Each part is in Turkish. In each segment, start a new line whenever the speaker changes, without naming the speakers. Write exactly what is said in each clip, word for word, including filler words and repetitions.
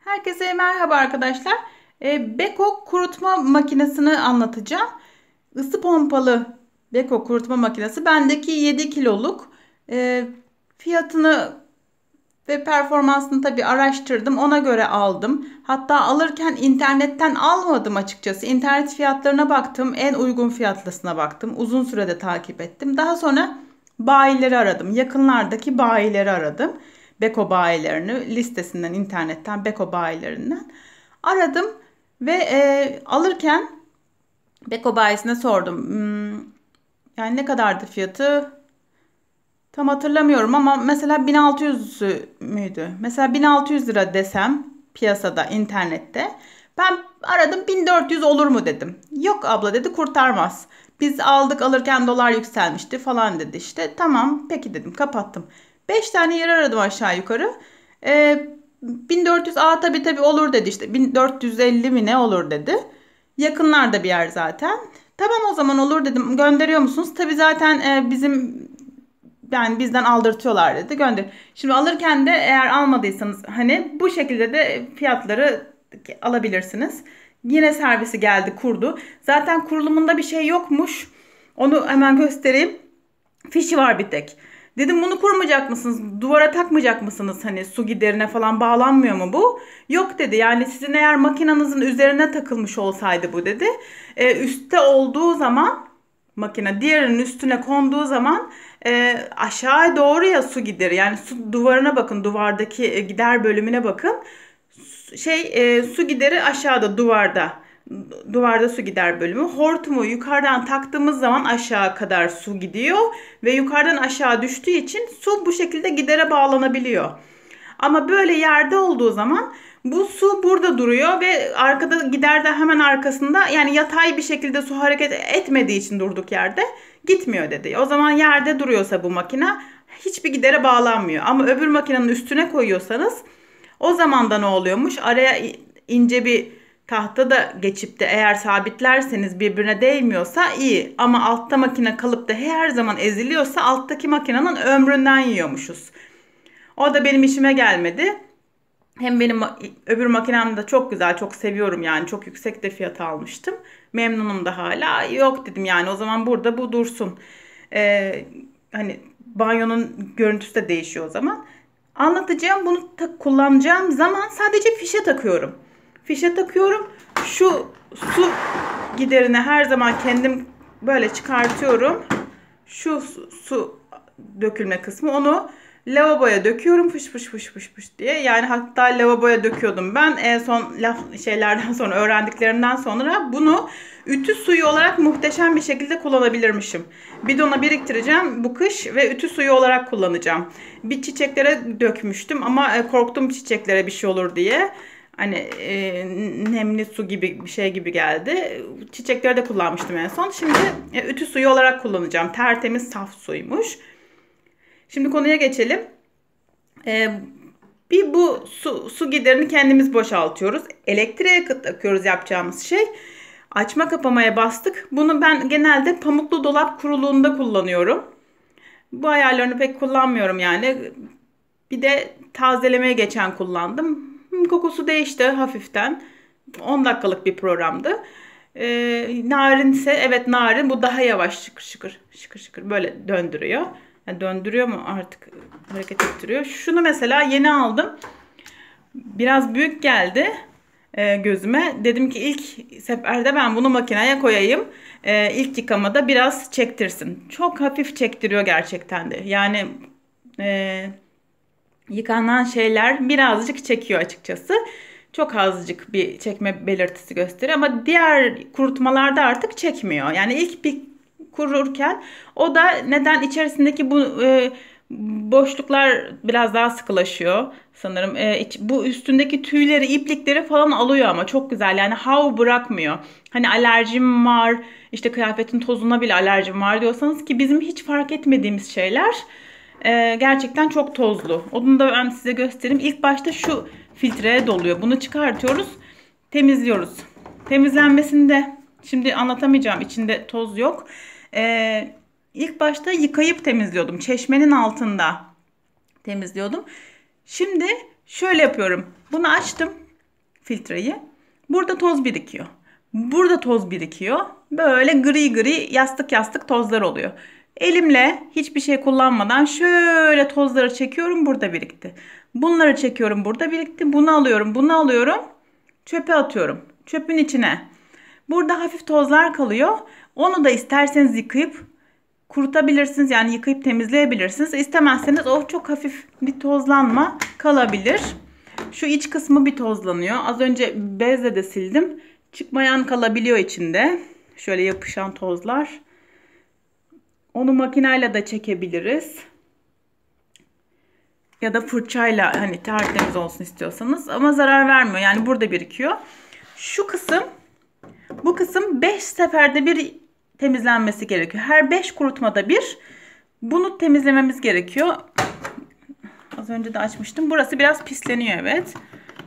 Herkese merhaba arkadaşlar. E, Beko kurutma makinesini anlatacağım. Isı pompalı Beko kurutma makinesi. Bendeki yedi kiloluk. E, fiyatını ve performansını tabii araştırdım. Ona göre aldım. Hatta alırken internetten almadım açıkçası. İnternet fiyatlarına baktım. En uygun fiyatlısına baktım. Uzun sürede takip ettim. Daha sonra bayileri aradım. Yakınlardaki bayileri aradım. Beko bayilerini listesinden, internetten, Beko bayilerinden aradım ve e, alırken Beko bayisine sordum. Hmm, yani ne kadardı fiyatı? Tam hatırlamıyorum ama mesela bin altı yüz müydü? Mesela bin altı yüz lira desem piyasada, internette. Ben aradım, bin dört yüz olur mu dedim. Yok abla dedi, kurtarmaz. Biz aldık, alırken dolar yükselmişti falan dedi işte. Tamam peki dedim, kapattım. beş tane yer aradım aşağı yukarı. Ee, bin dört yüz, aa tabii tabii olur dedi işte. bin dört yüz elli mi ne olur dedi. Yakınlarda bir yer zaten. Tamam o zaman olur dedim. Gönderiyor musunuz? Tabii zaten e, bizim yani bizden aldırtıyorlar dedi. Gönder. Şimdi alırken de eğer almadıysanız hani bu şekilde de fiyatları alabilirsiniz. Yine servisi geldi, kurdu. Zaten kurulumunda bir şey yokmuş. Onu hemen göstereyim. Fişi var bir tek. Dedim bunu kurmayacak mısınız? Duvara takmayacak mısınız? Hani su giderine falan bağlanmıyor mu bu? Yok dedi. Yani sizin eğer makinenizin üzerine takılmış olsaydı bu dedi. Ee, üstte olduğu zaman makine diğerinin üstüne konduğu zaman e, aşağıya doğru ya su gider. Yani su duvarına bakın, duvardaki e, gider bölümüne bakın. Şey e, su gideri aşağıda, duvarda. Duvarda su gider bölümü. Hortumu yukarıdan taktığımız zaman aşağı kadar su gidiyor ve yukarıdan aşağı düştüğü için su bu şekilde gidere bağlanabiliyor. Ama böyle yerde olduğu zaman bu su burada duruyor ve arkada, giderde hemen arkasında, yani yatay bir şekilde su hareket etmediği için durduk yerde gitmiyor dedi. O zaman yerde duruyorsa bu makine hiçbir gidere bağlanmıyor. Ama öbür makinenin üstüne koyuyorsanız o zaman da ne oluyormuş? Araya ince bir tahta da geçip de eğer sabitlerseniz birbirine değmiyorsa iyi. Ama altta makine kalıp da her zaman eziliyorsa alttaki makinenin ömründen yiyormuşuz. O da benim işime gelmedi. Hem benim öbür makinem de çok güzel, çok seviyorum yani. Çok yüksek de fiyata almıştım. Memnunum da hala. Yok dedim yani, o zaman burada bu dursun. Ee, hani banyonun görüntüsü de değişiyor o zaman. Anlatacağım, bunu ta- kullanacağım zaman sadece fişe takıyorum. Fişe takıyorum. Şu su giderine her zaman kendim böyle çıkartıyorum. Şu su, su dökülme kısmı, onu lavaboya döküyorum, fış fış fış fış fış diye. Yani hatta lavaboya döküyordum ben. En son laf şeylerden sonra, öğrendiklerimden sonra bunu ütü suyu olarak muhteşem bir şekilde kullanabilirmişim. Bidona biriktireceğim bu kış ve ütü suyu olarak kullanacağım. Bir çiçeklere dökmüştüm ama e, korktum çiçeklere bir şey olur diye. Hani e, nemli su gibi bir şey gibi geldi. Çiçeklere de kullanmıştım en son. Şimdi e, ütü suyu olarak kullanacağım. Tertemiz saf suymuş. Şimdi konuya geçelim. Ee, bir bu su, su giderini kendimiz boşaltıyoruz. Elektriğe takıyoruz yapacağımız şey. Açma kapamaya bastık. Bunu ben genelde pamuklu dolap kuruluğunda kullanıyorum. Bu ayarlarını pek kullanmıyorum yani. Bir de tazelemeye geçen kullandım. Kokusu değişti hafiften. on dakikalık bir programdı. Ee, narin ise, evet narin, bu daha yavaş şıkır şıkır şıkır şıkır böyle döndürüyor. Yani döndürüyor mu artık, hareket ettiriyor. Şunu mesela yeni aldım. Biraz büyük geldi e, gözüme. Dedim ki ilk seferde ben bunu makineye koyayım. E, ilk yıkamada biraz çektirsin. Çok hafif çektiriyor gerçekten de. Yani e, yıkanan şeyler birazcık çekiyor açıkçası. Çok azıcık bir çekme belirtisi gösteriyor ama diğer kurutmalarda artık çekmiyor. Yani ilk bir kururken, o da neden içerisindeki bu e, boşluklar biraz daha sıkılaşıyor sanırım. E, iç- bu üstündeki tüyleri, iplikleri falan alıyor ama çok güzel. Yani hav bırakmıyor. Hani alerjim var, işte kıyafetin tozuna bile alerjim var diyorsanız, ki bizim hiç fark etmediğimiz şeyler e, gerçekten çok tozlu. Onu da ben size göstereyim. İlk başta şu filtreye doluyor. Bunu çıkartıyoruz, temizliyoruz. Temizlenmesinde şimdi anlatamayacağım. İçinde toz yok. Ee, ilk başta yıkayıp temizliyordum. Çeşmenin altında temizliyordum. Şimdi şöyle yapıyorum. Bunu açtım. filtreyi. Burada toz birikiyor. Burada toz birikiyor. Böyle gri gri yastık yastık tozlar oluyor. Elimle hiçbir şey kullanmadan şöyle tozları çekiyorum, burada birikti. Bunları çekiyorum, burada birikti. Bunu alıyorum, bunu alıyorum. Çöpe atıyorum. Çöpün içine. Burada hafif tozlar kalıyor. Onu da isterseniz yıkayıp kurutabilirsiniz. Yani yıkayıp temizleyebilirsiniz. İstemezseniz o çok hafif bir tozlanma kalabilir. Şu iç kısmı bir tozlanıyor. Az önce bezle de sildim. Çıkmayan kalabiliyor içinde. Şöyle yapışan tozlar. Onu makineyle de çekebiliriz. Ya da fırçayla, hani tertemiz olsun istiyorsanız. Ama zarar vermiyor. Yani burada birikiyor. Şu kısım, bu kısım beş seferde bir temizlenmesi gerekiyor. Her beş kurutmada bir bunu temizlememiz gerekiyor. Az önce de açmıştım. Burası biraz pisleniyor, evet.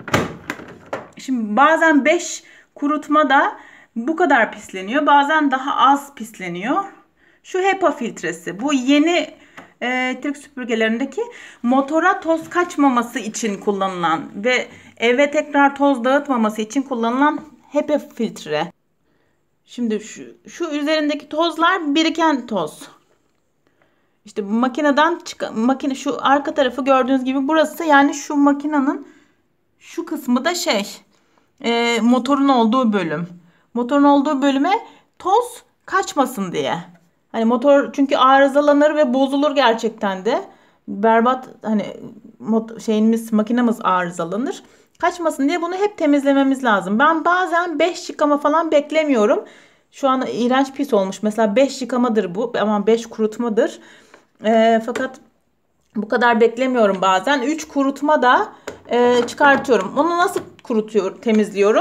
Şimdi bazen beş kurutmada bu kadar pisleniyor. Bazen daha az pisleniyor. Şu HEPA filtresi. Bu yeni e, elektrik süpürgelerindeki motora toz kaçmaması için kullanılan ve eve tekrar toz dağıtmaması için kullanılan HEPA filtre. Şimdi şu, şu üzerindeki tozlar biriken toz. İşte bu makineden çıkan, makine şu arka tarafı gördüğünüz gibi burası, yani şu makinenin şu kısmı da şey e, motorun olduğu bölüm. Motorun olduğu bölüme toz kaçmasın diye. Hani motor çünkü arızalanır ve bozulur gerçekten de. Berbat, hani şeyimiz, makinemiz arızalanır. Kaçmasın diye bunu hep temizlememiz lazım. Ben bazen beş yıkama falan beklemiyorum. Şu an iğrenç pis olmuş. Mesela beş yıkamadır bu. Ama beş kurutmadır. E, fakat bu kadar beklemiyorum bazen. üç kurutma da e, çıkartıyorum. Onu nasıl kurutuyorum, temizliyorum?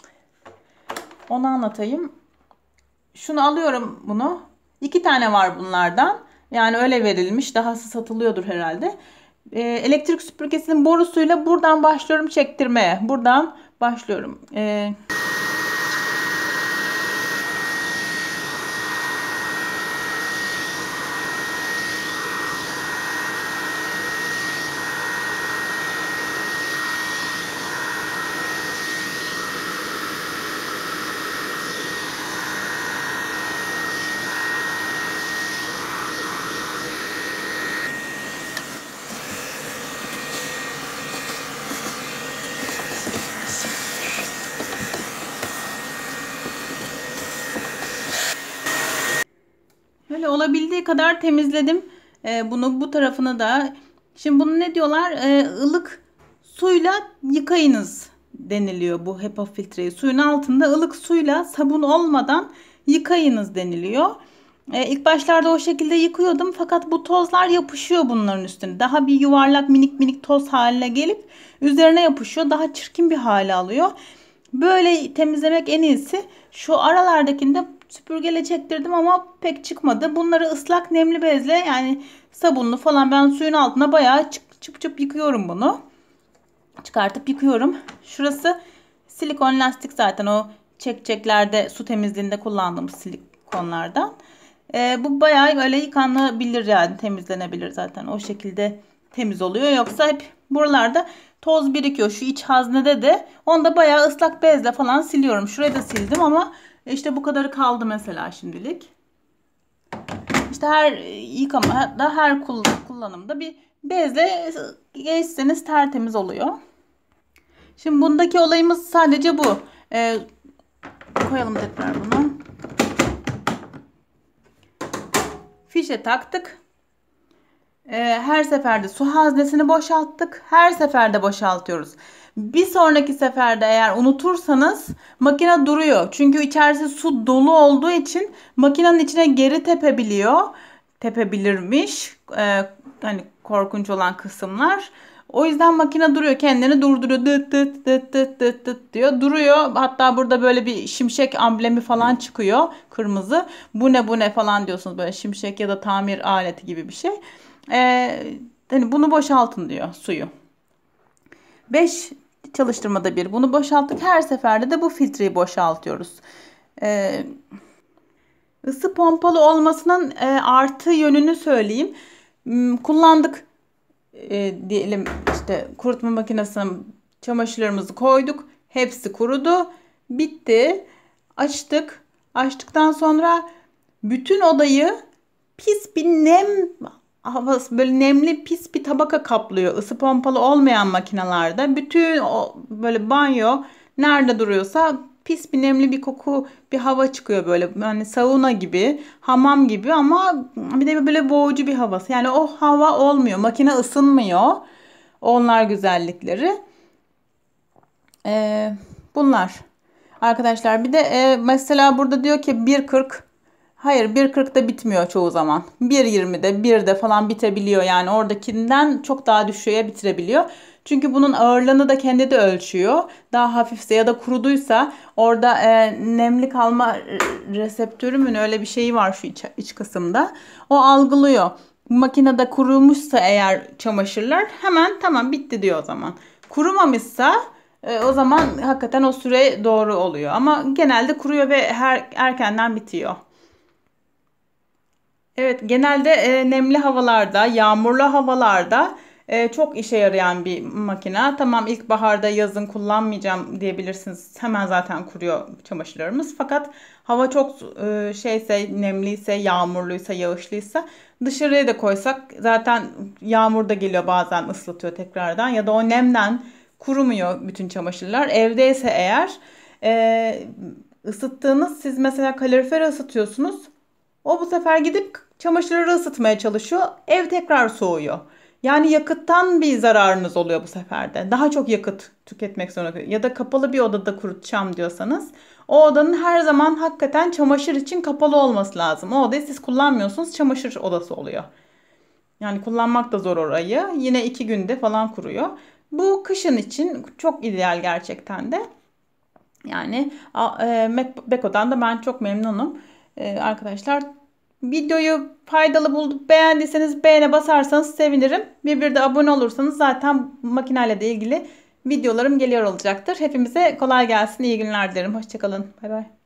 Onu anlatayım. Şunu alıyorum, bunu. İki tane var bunlardan. Yani öyle verilmiş. Dahası satılıyordur herhalde. E, elektrik süpürgesinin borusuyla buradan başlıyorum çektirmeye. Buradan başlıyorum. E, Böyle olabildiği kadar temizledim. Ee, bunu bu tarafını da. Şimdi bunu ne diyorlar? Ee, ılık suyla yıkayınız deniliyor bu HEPA filtreyi. Suyun altında ılık suyla, sabun olmadan yıkayınız deniliyor. Ee, ilk başlarda o şekilde yıkıyordum. Fakat bu tozlar yapışıyor bunların üstüne. Daha bir yuvarlak minik minik toz haline gelip üzerine yapışıyor. Daha çirkin bir hale alıyor. Böyle temizlemek en iyisi. Şu aralardakinde süpürgeyle çektirdim ama pek çıkmadı. Bunları ıslak nemli bezle, yani sabunlu falan, ben suyun altına bayağı çıp çıp çıp yıkıyorum bunu. Çıkartıp yıkıyorum. Şurası silikon lastik, zaten o çekçeklerde su temizliğinde kullandığımız silikonlardan. Ee, bu bayağı böyle yıkanabilir, yani temizlenebilir zaten. O şekilde temiz oluyor. Yoksa hep buralarda toz birikiyor. Şu iç haznede de, onu da bayağı ıslak bezle falan siliyorum. Şurayı da sildim ama işte bu kadarı kaldı mesela şimdilik. İşte her yıkamada, her kullanımda bir bezle geçseniz tertemiz oluyor. Şimdi bundaki olayımız sadece bu. Ee, koyalım tekrar bunu. Fişe taktık. Ee, her seferde su haznesini boşalttık. Her seferde boşaltıyoruz. Bir sonraki seferde eğer unutursanız makine duruyor. Çünkü içerisi su dolu olduğu için makinenin içine geri tepebiliyor. Tepebilirmiş. Ee, hani korkunç olan kısımlar. O yüzden makine duruyor. Kendini durduruyor. Dıt dıt dıt dıt dıt dıt diyor. Duruyor. Hatta burada böyle bir şimşek amblemi falan çıkıyor. Kırmızı. Bu ne bu ne falan diyorsunuz. Böyle şimşek ya da tamir aleti gibi bir şey. Ee, hani bunu boşaltın diyor, suyu. beş çalıştırmada bir bunu boşalttık. Her seferde de bu filtreyi boşaltıyoruz. Ee, ısı pompalı olmasının e, artı yönünü söyleyeyim. Hmm, kullandık e, diyelim, işte kurutma makinesine çamaşırlarımızı koyduk. Hepsi kurudu. Bitti. Açtık. Açtıktan sonra bütün odayı pis bir nem havası, böyle nemli pis bir tabaka kaplıyor. Isı pompalı olmayan makinalarda bütün o böyle banyo nerede duruyorsa pis bir nemli bir koku, bir hava çıkıyor böyle. Yani sauna gibi, hamam gibi ama bir de böyle boğucu bir havası. Yani o hava olmuyor. Makine ısınmıyor. Onlar güzellikleri. Ee, bunlar. Arkadaşlar bir de e, mesela burada diyor ki bir kırk. Hayır, bir kırkta bitmiyor çoğu zaman. bir yirmide, birde falan bitebiliyor. Yani oradakinden çok daha düşüğe bitirebiliyor. Çünkü bunun ağırlığını da kendi de ölçüyor. Daha hafifse ya da kuruduysa orada e, nemli kalma reseptörü mü öyle bir şeyi var şu iç, iç kısımda. O algılıyor. Makinede kurumuşsa eğer çamaşırlar hemen tamam bitti diyor o zaman. Kurumamışsa e, o zaman hakikaten o süre doğru oluyor. Ama genelde kuruyor ve her erkenden bitiyor. Evet, genelde e, nemli havalarda, yağmurlu havalarda e, çok işe yarayan bir makine. Tamam, ilkbaharda, yazın kullanmayacağım diyebilirsiniz. Hemen zaten kuruyor çamaşırlarımız. Fakat hava çok e, şeyse, nemliyse, yağmurluysa, yağışlıysa dışarıya da koysak zaten yağmur da geliyor bazen ıslatıyor tekrardan. Ya da o nemden kurumuyor bütün çamaşırlar. Evdeyse eğer e, ısıttığınız, siz mesela kalorifere ısıtıyorsunuz. O bu sefer gidip çamaşırları ısıtmaya çalışıyor. Ev tekrar soğuyor. Yani yakıttan bir zararınız oluyor bu sefer de. Daha çok yakıt tüketmek zorunda kalıyor. Ya da kapalı bir odada kurutacağım diyorsanız o odanın her zaman hakikaten çamaşır için kapalı olması lazım. O odayı siz kullanmıyorsunuz, çamaşır odası oluyor. Yani kullanmak da zor orayı. Yine iki günde falan kuruyor. Bu kışın için çok ideal gerçekten de. Yani e, Beko'dan da ben çok memnunum. E, arkadaşlar, videoyu faydalı bulduk. Beğendiyseniz beğene basarsanız sevinirim. Bir bir de abone olursanız zaten makineyle de ilgili videolarım geliyor olacaktır. Hepimize kolay gelsin. İyi günler dilerim. Hoşçakalın. Bay bay.